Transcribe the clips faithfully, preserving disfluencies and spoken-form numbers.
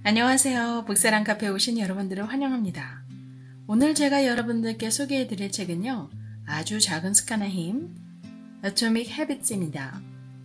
안녕하세요. 북사랑 카페에 오신 여러분들을 환영합니다. 오늘 제가 여러분들께 소개해드릴 책은요. 아주 작은 습관의 힘, Atomic Habits입니다.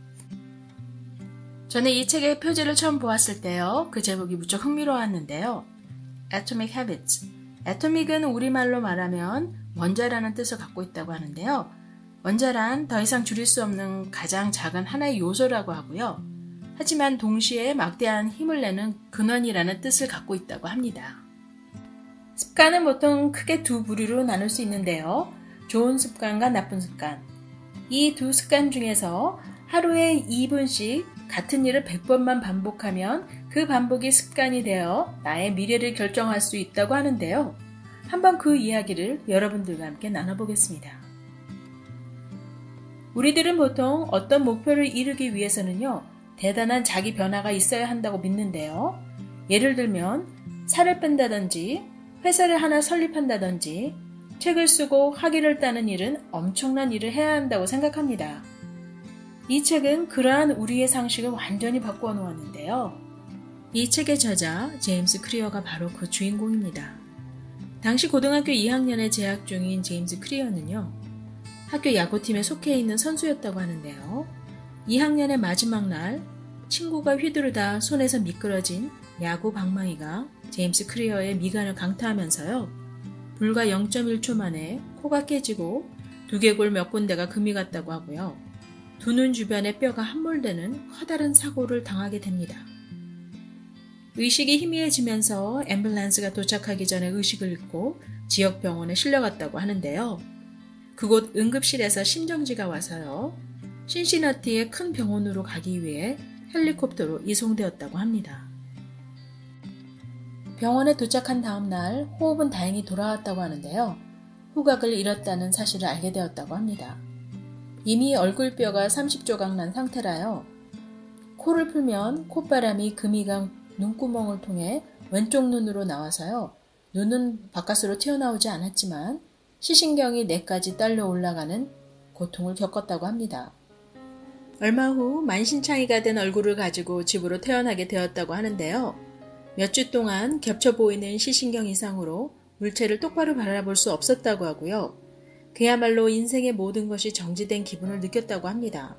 저는 이 책의 표지를 처음 보았을 때요. 그 제목이 무척 흥미로웠는데요. Atomic Habits. Atomic은 우리말로 말하면 원자라는 뜻을 갖고 있다고 하는데요. 원자란 더 이상 줄일 수 없는 가장 작은 하나의 요소라고 하고요. 하지만 동시에 막대한 힘을 내는 근원이라는 뜻을 갖고 있다고 합니다. 습관은 보통 크게 두 부류로 나눌 수 있는데요. 좋은 습관과 나쁜 습관. 이 두 습관 중에서 하루에 이 분씩 같은 일을 백 번만 반복하면 그 반복이 습관이 되어 나의 미래를 결정할 수 있다고 하는데요. 한번 그 이야기를 여러분들과 함께 나눠보겠습니다. 우리들은 보통 어떤 목표를 이루기 위해서는요. 대단한 자기 변화가 있어야 한다고 믿는데요. 예를 들면 살을 뺀다든지 회사를 하나 설립한다든지 책을 쓰고 학위를 따는 일은 엄청난 일을 해야 한다고 생각합니다. 이 책은 그러한 우리의 상식을 완전히 바꾸어 놓았는데요. 이 책의 저자 제임스 클리어가 바로 그 주인공입니다. 당시 고등학교 이 학년에 재학 중인 제임스 클리어는요. 학교 야구팀에 속해 있는 선수였다고 하는데요. 이 학년의 마지막 날 친구가 휘두르다 손에서 미끄러진 야구 방망이가 제임스 클리어의 미간을 강타하면서요. 불과 영 점 일 초 만에 코가 깨지고 두개골 몇 군데가 금이 갔다고 하고요. 두 눈 주변에 뼈가 함몰되는 커다란 사고를 당하게 됩니다. 의식이 희미해지면서 앰뷸런스가 도착하기 전에 의식을 잃고 지역 병원에 실려갔다고 하는데요. 그곳 응급실에서 심정지가 와서요. 신시너티의 큰 병원으로 가기 위해 헬리콥터로 이송되었다고 합니다. 병원에 도착한 다음 날 호흡은 다행히 돌아왔다고 하는데요. 후각을 잃었다는 사실을 알게 되었다고 합니다. 이미 얼굴뼈가 삼십 조각 난 상태라요. 코를 풀면 콧바람이 금이간 눈구멍을 통해 왼쪽 눈으로 나와서요. 눈은 바깥으로 튀어나오지 않았지만 시신경이 뇌까지 딸려 올라가는 고통을 겪었다고 합니다. 얼마 후 만신창이가 된 얼굴을 가지고 집으로 퇴원하게 되었다고 하는데요. 몇 주 동안 겹쳐 보이는 시신경 이상으로 물체를 똑바로 바라볼 수 없었다고 하고요. 그야말로 인생의 모든 것이 정지된 기분을 느꼈다고 합니다.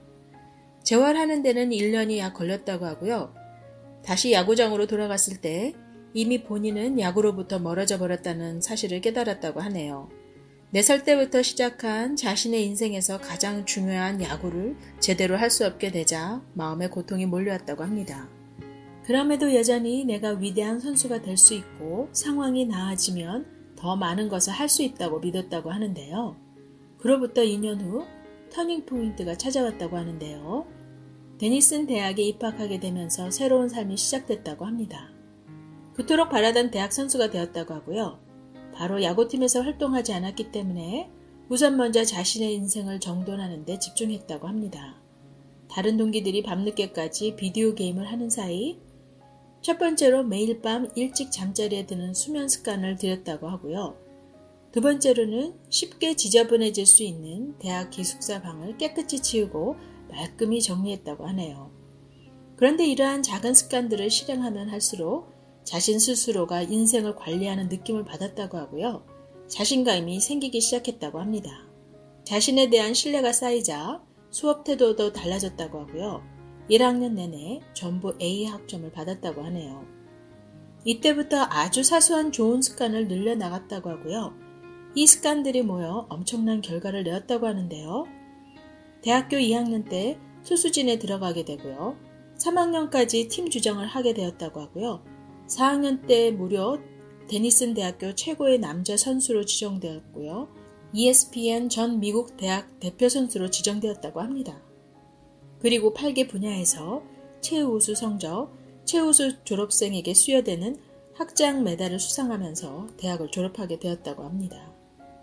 재활하는 데는 일 년이 약 걸렸다고 하고요. 다시 야구장으로 돌아갔을 때 이미 본인은 야구로부터 멀어져 버렸다는 사실을 깨달았다고 하네요. 네 살 때부터 시작한 자신의 인생에서 가장 중요한 야구를 제대로 할 수 없게 되자 마음에 고통이 몰려왔다고 합니다. 그럼에도 여전히 내가 위대한 선수가 될 수 있고 상황이 나아지면 더 많은 것을 할 수 있다고 믿었다고 하는데요. 그로부터 이 년 후 터닝 포인트가 찾아왔다고 하는데요. 데니슨 대학에 입학하게 되면서 새로운 삶이 시작됐다고 합니다. 그토록 바라던 대학 선수가 되었다고 하고요. 바로 야구팀에서 활동하지 않았기 때문에 우선 먼저 자신의 인생을 정돈하는 데 집중했다고 합니다. 다른 동기들이 밤늦게까지 비디오 게임을 하는 사이 첫 번째로 매일 밤 일찍 잠자리에 드는 수면 습관을 들였다고 하고요. 두 번째로는 쉽게 지저분해질 수 있는 대학 기숙사 방을 깨끗이 치우고 말끔히 정리했다고 하네요. 그런데 이러한 작은 습관들을 실행하면 할수록 자신 스스로가 인생을 관리하는 느낌을 받았다고 하고요. 자신감이 생기기 시작했다고 합니다. 자신에 대한 신뢰가 쌓이자 수업 태도도 달라졌다고 하고요. 일 학년 내내 전부 에이 학점을 받았다고 하네요. 이때부터 아주 사소한 좋은 습관을 늘려나갔다고 하고요. 이 습관들이 모여 엄청난 결과를 내었다고 하는데요. 대학교 이 학년 때 투수진에 들어가게 되고요. 삼 학년까지 팀 주장을 하게 되었다고 하고요. 사 학년 때 무려 데니슨 대학교 최고의 남자 선수로 지정되었고요. 이에스피엔 전 미국 대학 대표 선수로 지정되었다고 합니다. 그리고 팔 개 분야에서 최우수 성적, 최우수 졸업생에게 수여되는 학장 메달을 수상하면서 대학을 졸업하게 되었다고 합니다.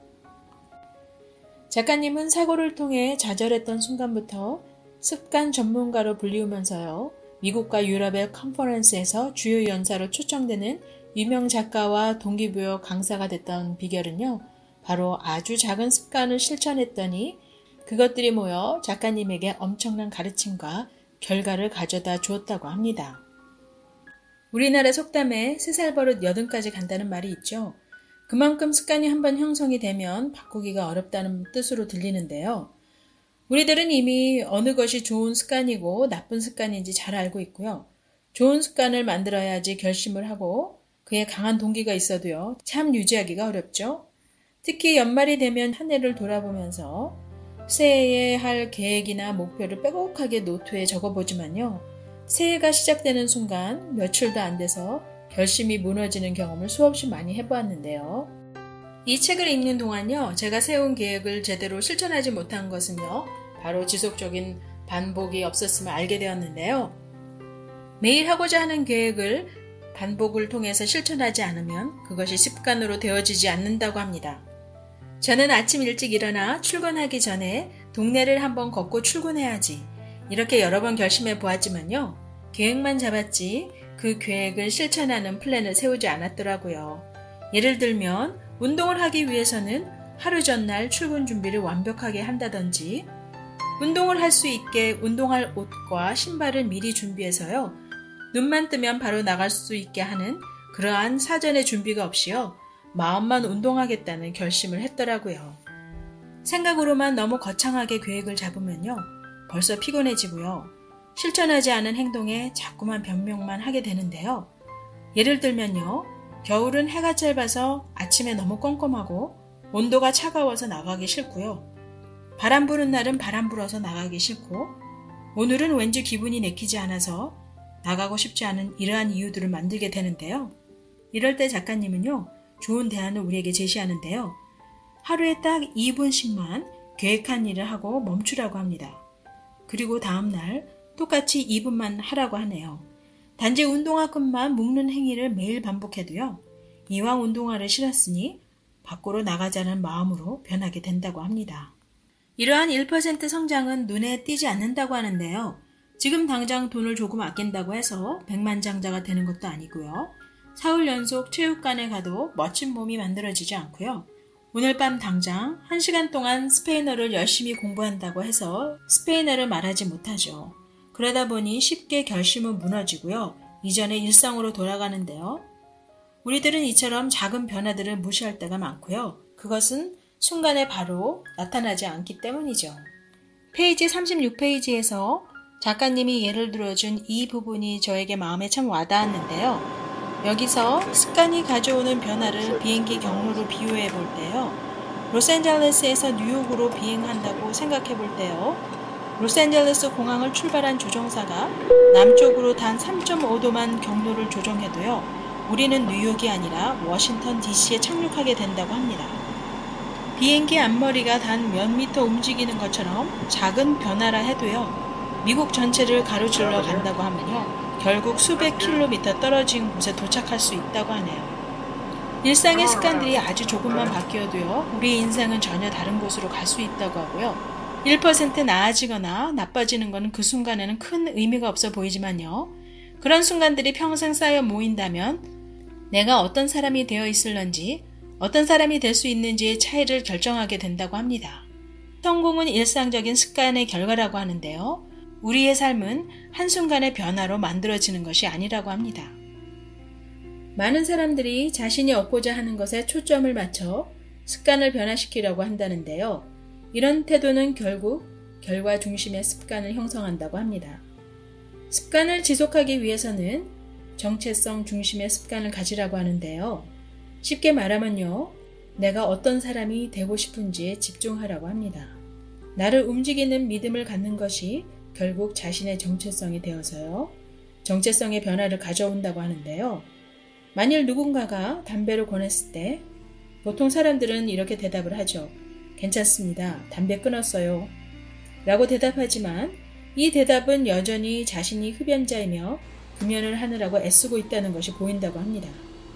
작가님은 사고를 통해 좌절했던 순간부터 습관 전문가로 불리우면서요. 미국과 유럽의 컨퍼런스에서 주요 연사로 초청되는 유명 작가와 동기부여 강사가 됐던 비결은요. 바로 아주 작은 습관을 실천했더니 그것들이 모여 작가님에게 엄청난 가르침과 결과를 가져다 주었다고 합니다. 우리나라 속담에 세 살 버릇 여든까지 간다는 말이 있죠. 그만큼 습관이 한번 형성이 되면 바꾸기가 어렵다는 뜻으로 들리는데요. 우리들은 이미 어느 것이 좋은 습관이고 나쁜 습관인지 잘 알고 있고요. 좋은 습관을 만들어야지 결심을 하고 그에 강한 동기가 있어도요. 참 유지하기가 어렵죠. 특히 연말이 되면 한 해를 돌아보면서 새해에 할 계획이나 목표를 빼곡하게 노트에 적어보지만요. 새해가 시작되는 순간 며칠도 안 돼서 결심이 무너지는 경험을 수없이 많이 해보았는데요. 이 책을 읽는 동안요. 제가 세운 계획을 제대로 실천하지 못한 것은요. 바로 지속적인 반복이 없었음을 알게 되었는데요. 매일 하고자 하는 계획을 반복을 통해서 실천하지 않으면 그것이 습관으로 되어지지 않는다고 합니다. 저는 아침 일찍 일어나 출근하기 전에 동네를 한번 걷고 출근해야지 이렇게 여러 번 결심해 보았지만요. 계획만 잡았지 그 계획을 실천하는 플랜을 세우지 않았더라고요. 예를 들면 운동을 하기 위해서는 하루 전날 출근 준비를 완벽하게 한다든지 운동을 할 수 있게 운동할 옷과 신발을 미리 준비해서요. 눈만 뜨면 바로 나갈 수 있게 하는 그러한 사전의 준비가 없이요. 마음만 운동하겠다는 결심을 했더라고요. 생각으로만 너무 거창하게 계획을 잡으면요. 벌써 피곤해지고요. 실천하지 않은 행동에 자꾸만 변명만 하게 되는데요. 예를 들면요. 겨울은 해가 짧아서 아침에 너무 껌껌하고 온도가 차가워서 나가기 싫고요. 바람 부는 날은 바람 불어서 나가기 싫고 오늘은 왠지 기분이 내키지 않아서 나가고 싶지 않은 이러한 이유들을 만들게 되는데요. 이럴 때 작가님은요. 좋은 대안을 우리에게 제시하는데요. 하루에 딱 이 분씩만 계획한 일을 하고 멈추라고 합니다. 그리고 다음날 똑같이 이 분만 하라고 하네요. 단지 운동화끈만 묶는 행위를 매일 반복해도요. 이왕 운동화를 신었으니 밖으로 나가자는 마음으로 변하게 된다고 합니다. 이러한 일 퍼센트 성장은 눈에 띄지 않는다고 하는데요. 지금 당장 돈을 조금 아낀다고 해서 백만장자가 되는 것도 아니고요. 사흘 연속 체육관에 가도 멋진 몸이 만들어지지 않고요. 오늘 밤 당장 한 시간 동안 스페인어를 열심히 공부한다고 해서 스페인어를 말하지 못하죠. 그러다 보니 쉽게 결심은 무너지고요. 이전의 일상으로 돌아가는데요. 우리들은 이처럼 작은 변화들을 무시할 때가 많고요. 그것은 순간에 바로 나타나지 않기 때문이죠. 페이지 삼십육 페이지에서 작가님이 예를 들어준 이 부분이 저에게 마음에 참 와닿았는데요. 여기서 습관이 가져오는 변화를 비행기 경로로 비유해 볼 때요. 로스앤젤레스에서 뉴욕으로 비행한다고 생각해 볼 때요. 로스앤젤레스 공항을 출발한 조종사가 남쪽으로 단 삼 점 오 도만 경로를 조정해도요. 우리는 뉴욕이 아니라 워싱턴 디씨에 착륙하게 된다고 합니다. 비행기 앞머리가 단 몇 미터 움직이는 것처럼 작은 변화라 해도요. 미국 전체를 가로질러 간다고 하면요. 결국 수백 킬로미터 떨어진 곳에 도착할 수 있다고 하네요. 일상의 습관들이 아주 조금만 바뀌어도요. 우리 인생은 전혀 다른 곳으로 갈 수 있다고 하고요. 일 퍼센트 나아지거나 나빠지는 것은 그 순간에는 큰 의미가 없어 보이지만요. 그런 순간들이 평생 쌓여 모인다면 내가 어떤 사람이 되어 있을런지 어떤 사람이 될 수 있는지의 차이를 결정하게 된다고 합니다. 성공은 일상적인 습관의 결과라고 하는데요. 우리의 삶은 한순간의 변화로 만들어지는 것이 아니라고 합니다. 많은 사람들이 자신이 얻고자 하는 것에 초점을 맞춰 습관을 변화시키려고 한다는데요. 이런 태도는 결국 결과 중심의 습관을 형성한다고 합니다. 습관을 지속하기 위해서는 정체성 중심의 습관을 가지라고 하는데요. 쉽게 말하면요. 내가 어떤 사람이 되고 싶은지에 집중하라고 합니다. 나를 움직이는 믿음을 갖는 것이 결국 자신의 정체성이 되어서요. 정체성의 변화를 가져온다고 하는데요. 만일 누군가가 담배를 권했을 때 보통 사람들은 이렇게 대답을 하죠. 괜찮습니다. 담배 끊었어요. 라고 대답하지만 이 대답은 여전히 자신이 흡연자이며 금연을 하느라고 애쓰고 있다는 것이 보인다고 합니다.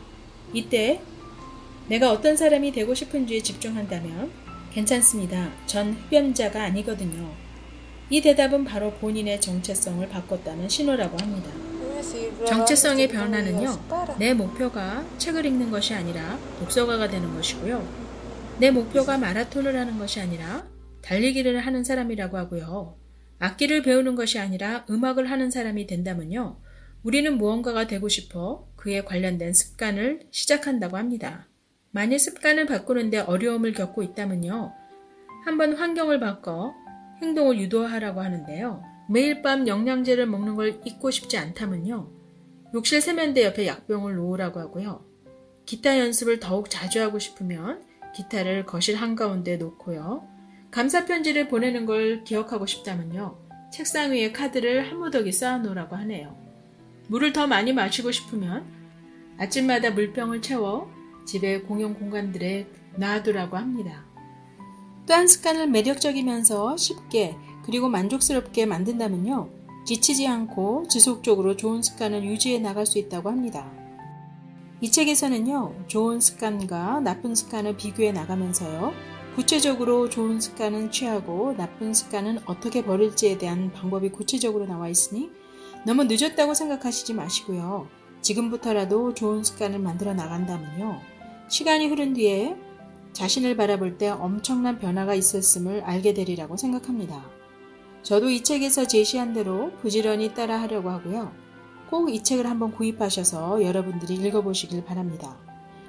이때 내가 어떤 사람이 되고 싶은지에 집중한다면 괜찮습니다. 전 흡연자가 아니거든요. 이 대답은 바로 본인의 정체성을 바꿨다는 신호라고 합니다. 정체성의 변화는요. 내 목표가 책을 읽는 것이 아니라 독서가가 되는 것이고요. 내 목표가 마라톤을 하는 것이 아니라 달리기를 하는 사람이라고 하고요. 악기를 배우는 것이 아니라 음악을 하는 사람이 된다면요. 우리는 무언가가 되고 싶어 그에 관련된 습관을 시작한다고 합니다. 만일 습관을 바꾸는데 어려움을 겪고 있다면요. 한번 환경을 바꿔 행동을 유도하라고 하는데요. 매일 밤 영양제를 먹는 걸 잊고 싶지 않다면요. 욕실 세면대 옆에 약병을 놓으라고 하고요. 기타 연습을 더욱 자주 하고 싶으면 기타를 거실 한가운데 놓고요. 감사 편지를 보내는 걸 기억하고 싶다면요. 책상 위에 카드를 한 무더기 쌓아 놓으라고 하네요. 물을 더 많이 마시고 싶으면 아침마다 물병을 채워 집의 공용 공간들에 놔두라고 합니다. 또 한 습관을 매력적이면서 쉽게 그리고 만족스럽게 만든다면요. 지치지 않고 지속적으로 좋은 습관을 유지해 나갈 수 있다고 합니다. 이 책에서는요. 좋은 습관과 나쁜 습관을 비교해 나가면서요. 구체적으로 좋은 습관은 취하고 나쁜 습관은 어떻게 버릴지에 대한 방법이 구체적으로 나와 있으니 너무 늦었다고 생각하시지 마시고요. 지금부터라도 좋은 습관을 만들어 나간다면요. 시간이 흐른 뒤에 자신을 바라볼 때 엄청난 변화가 있었음을 알게 되리라고 생각합니다. 저도 이 책에서 제시한 대로 부지런히 따라 하려고 하고요. 꼭 이 책을 한번 구입하셔서 여러분들이 읽어보시길 바랍니다.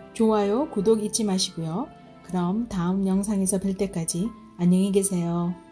좋아요, 구독 잊지 마시고요. 그럼 다음 영상에서 뵐 때까지 안녕히 계세요.